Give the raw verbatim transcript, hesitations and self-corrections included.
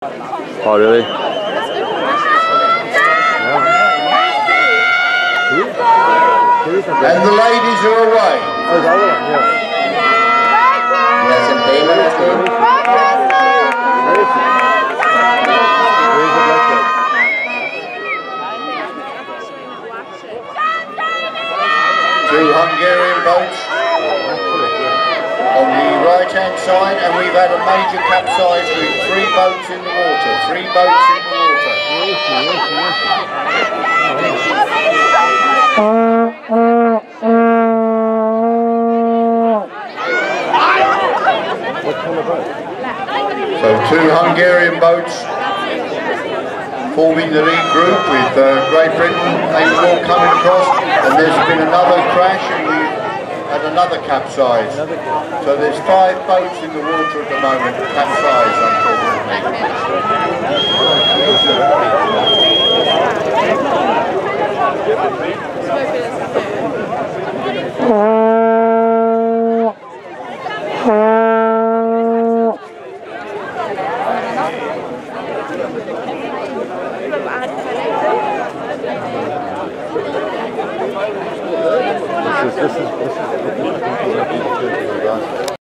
Oh, really? And the ladies are away. Oh, the other one, yeah. Yes, and Damon is in. Two Hungarian boats on the right hand side, and we've had a major capsize with three boats in the water. Three boats in the water. So two Hungarian boats forming the lead group with uh, Great Britain, they were all coming across, and there's been another crash and we've had another capsize. So there's five boats in the water at the moment, capsized This is, this is, this is